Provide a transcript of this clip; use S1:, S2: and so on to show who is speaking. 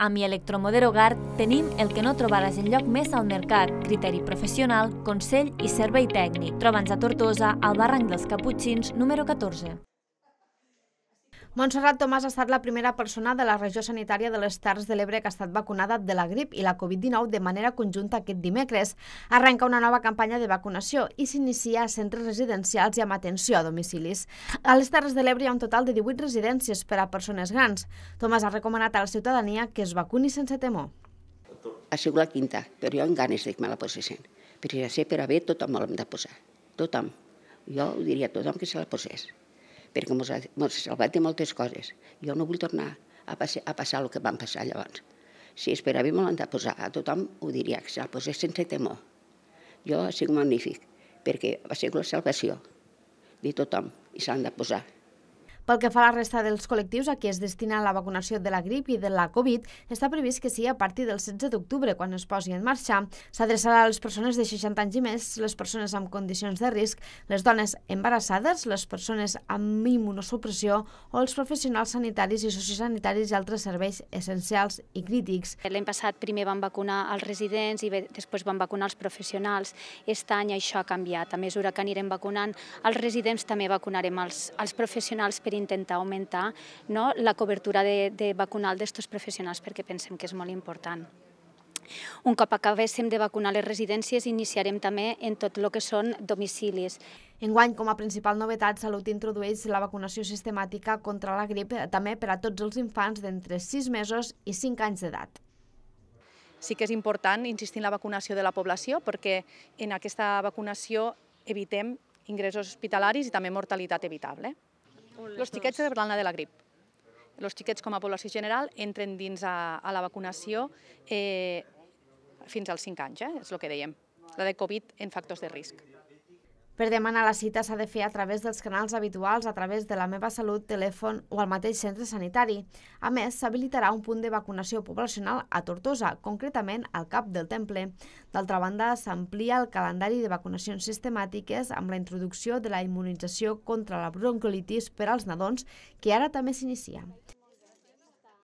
S1: Amb Electromodero Gard tenim el que no trobaràs enlloc més al mercat: criteri professional, consell i servei tècnic. Troba'ns a Tortosa, al barranc dels Caputxins, número 14.
S2: Montserrat Tomàs ha estat la primera persona de la regió sanitària de les Terres de l'Ebre que ha estat vacunada de la grip i la Covid-19 de manera conjunta aquest dimecres. Arrenca una nova campanya de vacunació i s'inicia a centres residencials i amb atenció a domicilis. A les Terres de l'Ebre hi ha un total de 18 residències per a persones grans. Tomàs ha recomanat a la ciutadania que es vacuni sense temor.
S3: Ha sigut la quinta, però jo amb ganes de que me la posessin. Però ja sé, per a bé tothom me l'hem de posar. Tothom. Jo ho diria a tothom que se la posés, perquè ens ha salvat de moltes coses. Jo no vull tornar a passar el que vam passar llavors. Si és per a bé me l'han de posar, a tothom ho diria, que se la posés sense temor. Jo ha sigut magnífic, perquè ha sigut la salvació de tothom i se l'han de posar.
S2: Pel que fa a la resta dels col·lectius a qui es destina la vacunació de la grip i de la Covid, està previst que sigui a partir del 16 d'octubre, quan es posi en marxa. S'adreçarà a les persones de 60 anys i més, les persones amb condicions de risc, les dones embarassades, les persones amb immunosupressió o els professionals sanitaris i sociosanitaris i altres serveis essencials i crítics.
S4: L'any passat primer van vacunar els residents i després van vacunar els professionals. Aquest any això ha canviat. A mesura que anirem vacunant els residents, també vacunarem els professionals per intentar augmentar la cobertura de vacunal d'estos professionals, perquè pensem que és molt important. Un cop acabéssim de vacunar les residències, iniciarem també en tot el que són domicilis.
S2: Enguany, com a principal novetat, Salut introdueix la vacunació sistemàtica contra la grip també per a tots els infants d'entre 6 mesos i 5 anys d'edat.
S5: Sí que és important insistir en la vacunació de la població, perquè en aquesta vacunació evitem ingressos hospitalaris i també mortalitat evitable. Els xiquets rebran la de la grip. Els xiquets com a població general entren dins a la vacunació fins als 5 anys, és el que dèiem. La de Covid en factors de risc.
S2: Per demanar la cita s'ha de fer a través dels canals habituals, a través de la Meva Salut, telèfon o al mateix centre sanitari. A més, s'habilitarà un punt de vacunació poblacional a Tortosa, concretament al Cap del Temple. D'altra banda, s'amplia el calendari de vacunacions sistemàtiques amb la introducció de la immunització contra la bronquiolitis per als nadons, que ara també s'inicia.